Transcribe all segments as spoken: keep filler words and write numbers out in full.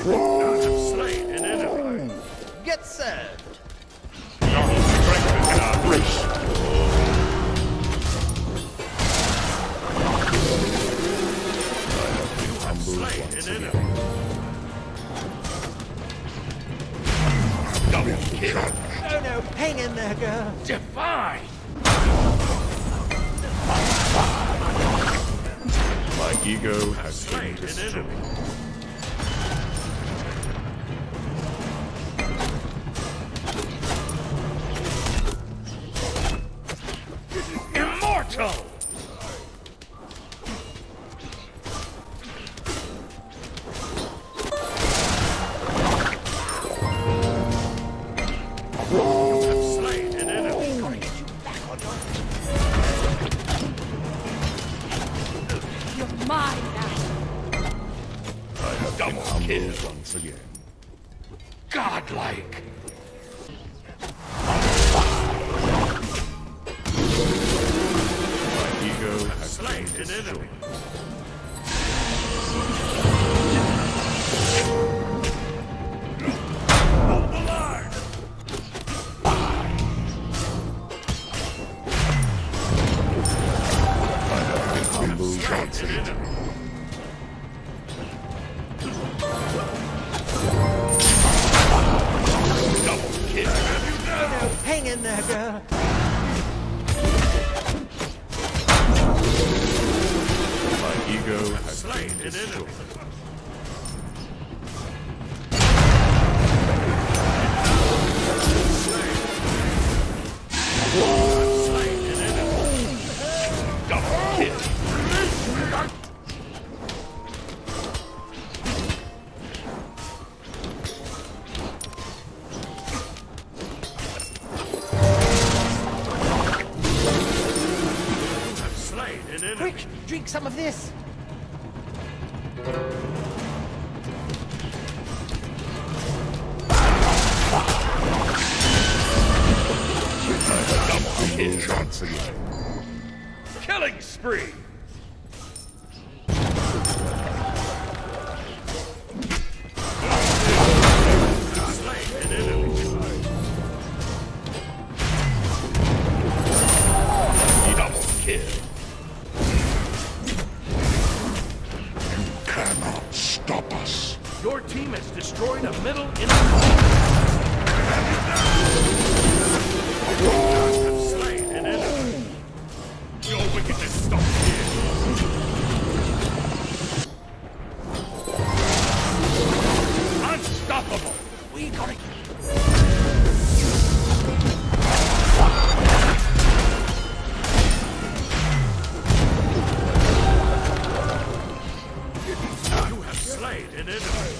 You have slain an enemy. Get served. Your strength is our race. You have slain an enemy. Double kill. Oh no, hang in there, girl. Divine. My ego has been destroyed. Immortal! You have slain an enemy. Gotta get you back on your You're mine now. I have double kill once again. Godlike. My ego has slain an enemy. Hold the line. I have been humbled once again. hang in there, girl. My ego has slain an enemy. Quick, drink some of this. Double kill shots again. Killing spree. Slain an enemy. Double kill. Cannot stop us. Your team has destroyed a middle enemy. Have slain an enemy. Your wickedness stops here. Unstoppable. We gotta You have slain an enemy.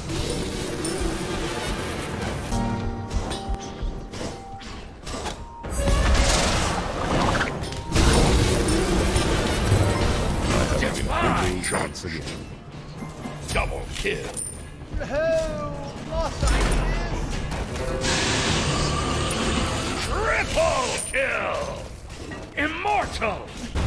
Shots again. Double kill. Oh, lost ideas. Triple kill. Immortal.